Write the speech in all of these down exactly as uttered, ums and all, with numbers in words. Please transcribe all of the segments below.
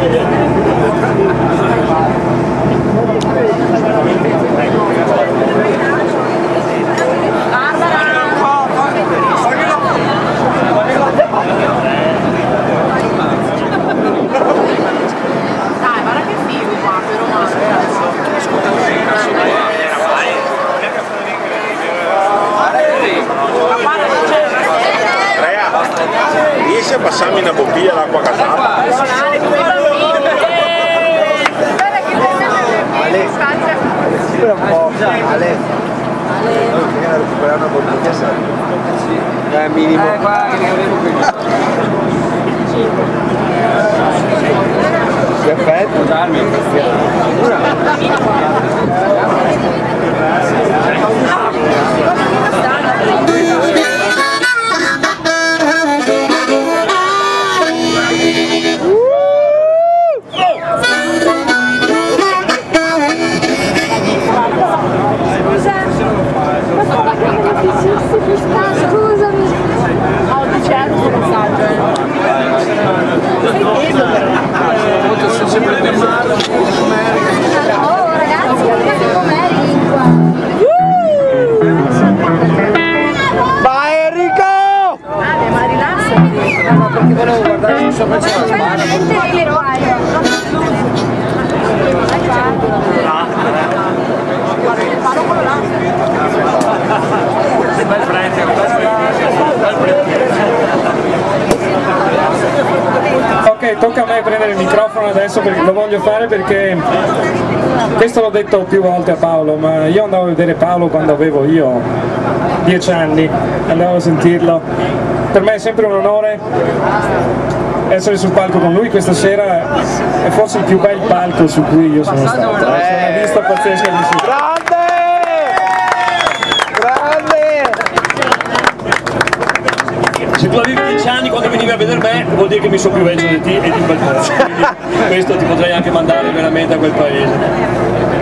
Riesci a passarmi una bottiglia d'acqua casata? Ale, spera un po', Ale. Vieni a recuperare una bottiglia sempre. Eh, minimo. Eh, qua che ne avevo qui. Perfetto, darmi. Scusami, ho dieci euro sul messaggio, eh. Sei teso però. Sei sempre più male. Oh ragazzi, guardate com'è qua. Vai Enrico! Ah, ma rilassati. No, ma perché volevo guardare se sopra c'è la spada. Guarda il palo quello là. Bel frente, bel frente. Ok, tocca a me prendere il microfono adesso perché lo voglio fare perché questo l'ho detto più volte a Paolo, ma io andavo a vedere Paolo quando avevo io dieci anni, andavo a sentirlo. Per me è sempre un onore essere sul palco con lui questa sera, è forse il più bel palco su cui io sono stato. È una vista pazzesca di su. Grande! Grande! Se tu avevi dieci anni quando venivi a vedere me, vuol dire che mi sono più vecchio di te e di quel posto. Quindi questo ti potrei anche mandare veramente a quel paese.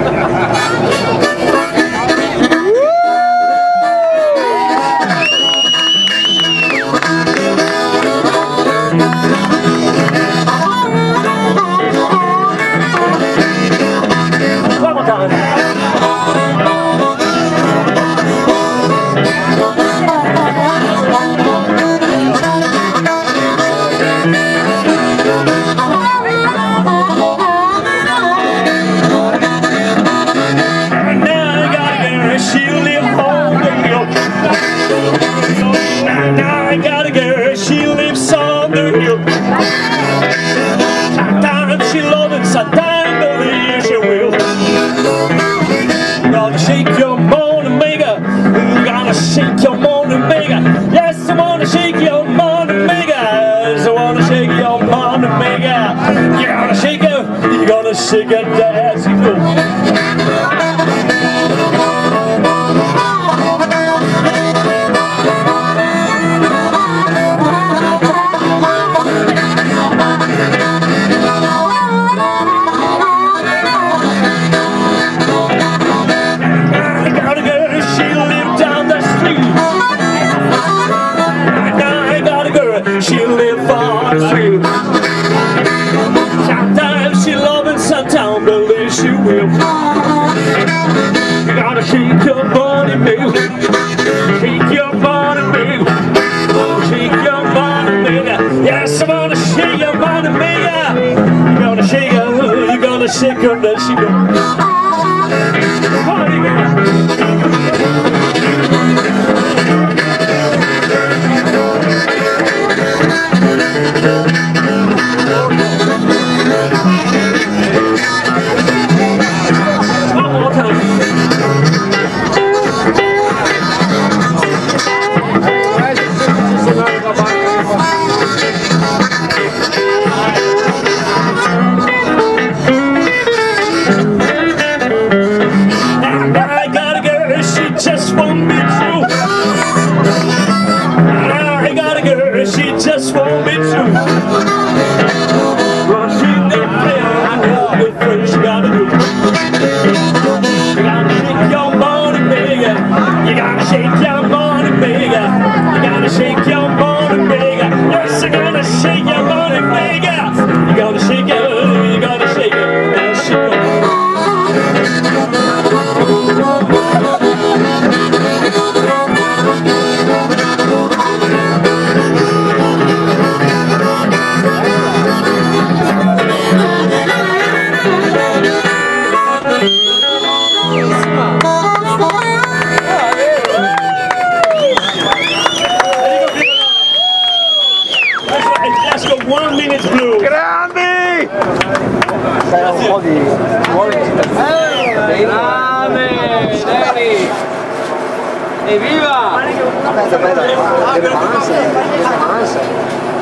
Shake it, dance, you I got a girl, she lived down the street. I got a girl, she lived far through. Sometimes she loves and sometimes believe she will. You gotta shake your body, baby. Shake your body, baby. Shake your body, baby. Yes, I wanna shake your body, baby. You gotta shake her, you gotta shake her, then she goes. Party girl. Shake your body, baby. You gotta shake it. Evviva! Aspetta, aspetta, deve avanzare, deve avanzare.